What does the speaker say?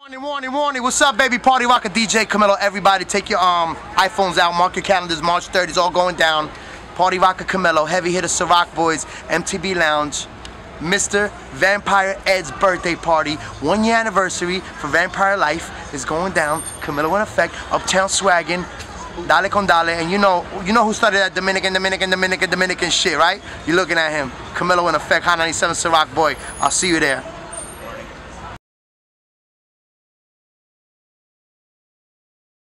Morning. What's up, baby? Party Rocker, DJ Camilo. Everybody take your iPhones out, mark your calendars. March 30th is all going down. Party Rocker Camilo, heavy hitter Ciroc Boys, MTB Lounge. Mr. Vampire Ed's birthday party, 1 year anniversary for Vampire Life is going down. Camilo in effect, Uptown swaggin', dale con dale, and you know who started that Dominican shit, right? You're looking at him. Camilo in effect, Hot 97 Ciroc Boy. I'll see you there.